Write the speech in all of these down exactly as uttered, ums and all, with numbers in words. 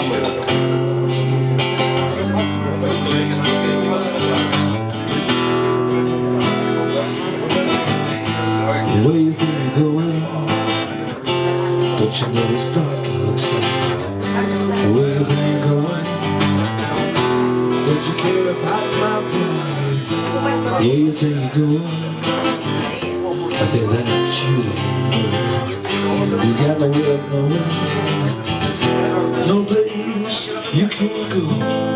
Where you think you're going? Don't you know it's dark outside? Where you think you're going? Don't you care about my pride? Yeah, you think you're going? I think that's you. You got nowhere, nowhere, no place you can't go.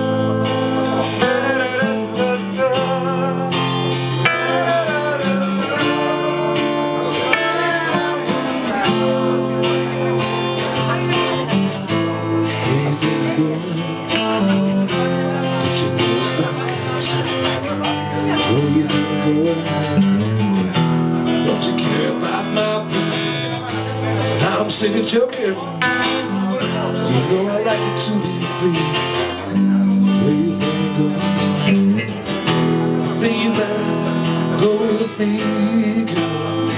Where you think you're going? Don't you care about my pride? I'm sick of joking. You know I like it to be free. Where you think you're going? I think you better go with me, girl.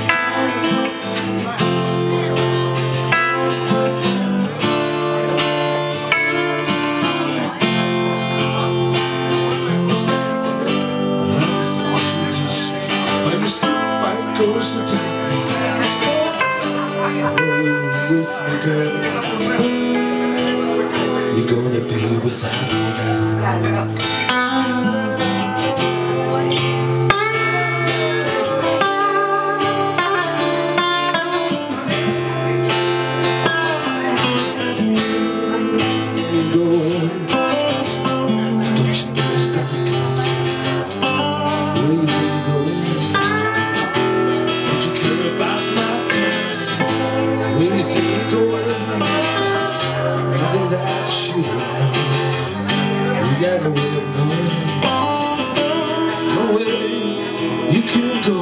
Goes the time. Oh, with me, girl. You're gonna be without me. Go away. Don't you know it's dark outside? Where you think you're going? About my pride. Where you think you're going? I think that you know. You got nowhere, nowhere, nowhere you can go.